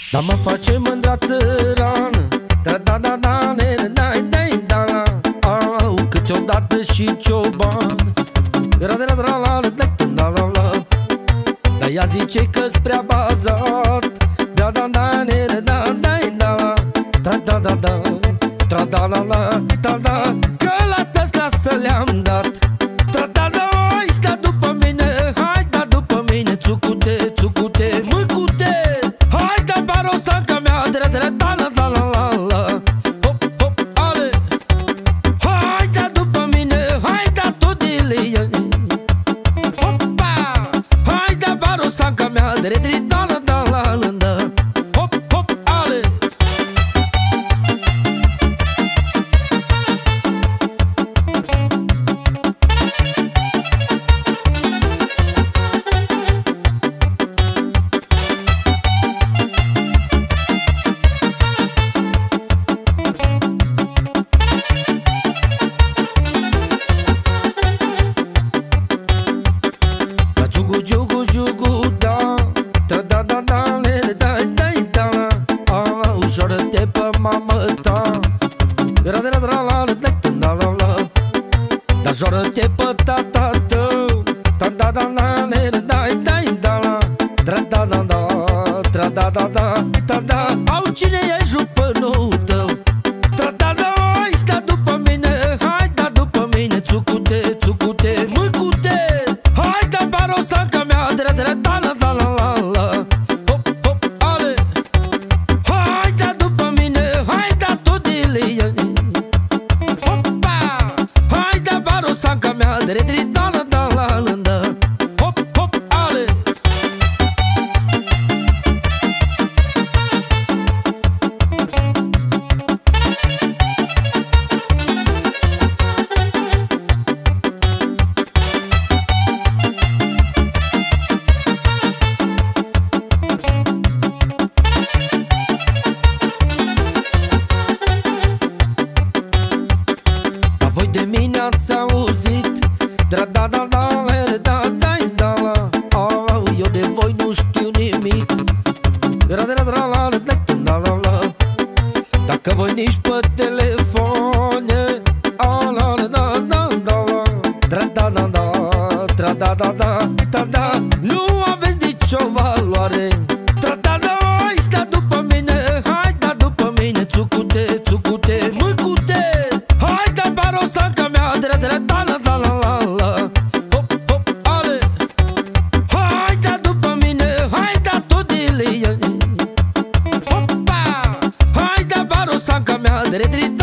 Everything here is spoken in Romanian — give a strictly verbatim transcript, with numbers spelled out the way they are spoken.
Dar mă face mândra țărană, da-da-da-da, ne-ne-dai-dai-da. Au, câteodată și cioban, ra-da-da-da-la-la-da-da-la. Dar ea zice că-s prea bazat, da-da-da, ne-ne-dai-dai-da. Da-da-da-da, tra-da-la-la-da-da, că la Tesla să le-am dat. Tra-da-da, hai, da după mine, hai, da după mine, țucute, țucute, mâcute. Hai, da barosanca mea, dre-dre-da-la-da-la-la-la. Hop, hop, ale. Hai, da după mine, hai, da todile. Hopa, hai, da barosanca mea, dre-dre-da-la-da-la-la. Hop, hop, ale. Jugu, jugu, jugu, da, tra-da-da-da, le-le-dai-dai-da. Au, ușoară-te pe mamă ta, ra-da-da-da-la-la-da-da-la. Dar joară-te pe tata tău, ta-da-da-da, le-le-dai-dai-da. Tra-da-da-da, tra-da-da-da, ta-da. Au, cine e jupănul tău? Tra-da-da, hai, da după mine, hai, da după mine, țucute, țucute, mâcute. Hai, da barosanca mea, dre-dre-da-la-da-la-la-la. Hop, hop, ale. Hai, da după mine, hai, da todile. Hopa, hai, da barosanca mea, dre-dre-da-la-da-la-la. Hop, hop, ale. Voi de mine ați auzit, da-da-da-da, le-da-da-da-da. Au, eu de voi nu știu nimic, ra-da-da-da-la-la-da-da-la. Dacă voi nici pe telefoane, a-la-la-da-da-da-la. Tra-da-da-da, tra-da-da-da, da-da, nu aveți nicio valoare. Tra-da-da, hai, da după mine, hai, da după mine, țucute, țucute, mâcute. Hai, da barosanca mea, dre-dre-da-la-da-la-la-la. Hop, hop, ale. Hai, da după mine, hai, da todile. Hopa, hai, da barosanca mea, dre-dre